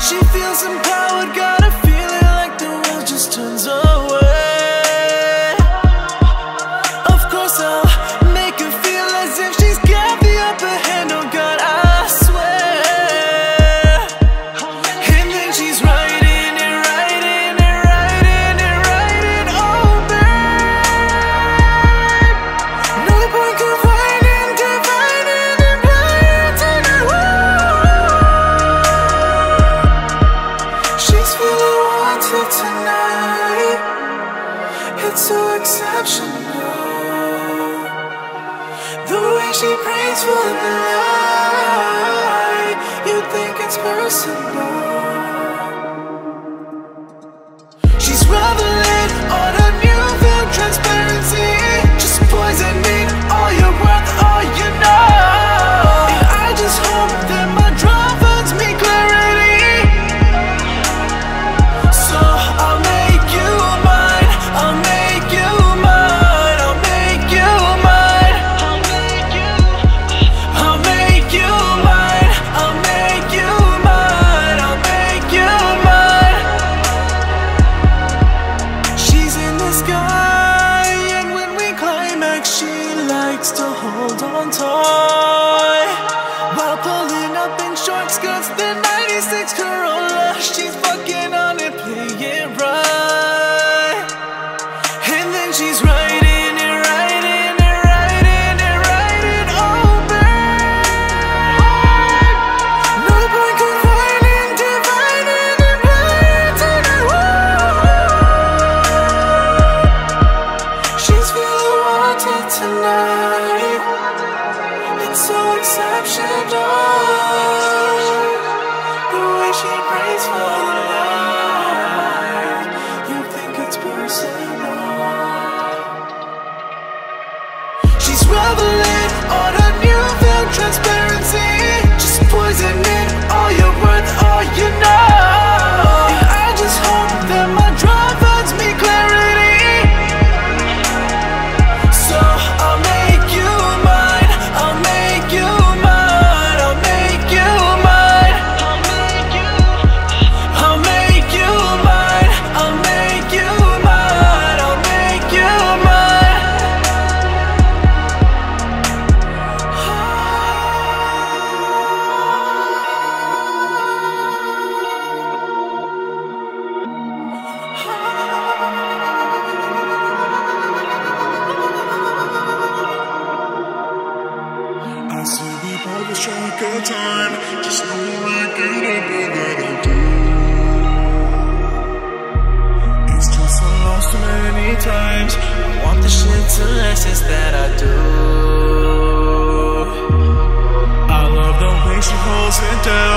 She feels empowered, got a feeling like the world just turns away. Of course I'll make her feel as if she's got the upper hand, oh God, I swear. And then she's writing and writing and writing and writing, oh babe. No point confining, dividing and blind tonight. She's feeling wanted tonight. It's so exceptional, the way she prays for the light. You'd think it's personal. She's reveling on a newfound transparency, just poisoning all your worth, all you know. And I just hope that my drama finds me clarity. So I'll make you mine, I'll make you mine, I'll make you mine, I'll make you, I'll make you mine, I'll make you mine, I'll make you mine. She's in the sky, and when we climax, she likes to hold on tight while pulling up in short skirts, the 96 Corolla. She's fucking on it, play it right. And then she's writing and writing and writing and writing, oh babe. No point confining, dividing and blind tonight. She's feeling wanted tonight. It's so exceptional, the way she prays for the light. You think it's personal. She's reveling on a newfound transparency, just poisoning all your worth, all you know. And I just hope that my drama finds me clarity. So I'll make you mine, I'll make you mine, I'll make you mine, I'll make you, I'll make you mine, I'll make you mine, I'll make you mine. I see we both wish on a good time. Just know I get up that I do. It's just so lost too many times. I want the shit to last, it's that I do. I love the way she holds it down.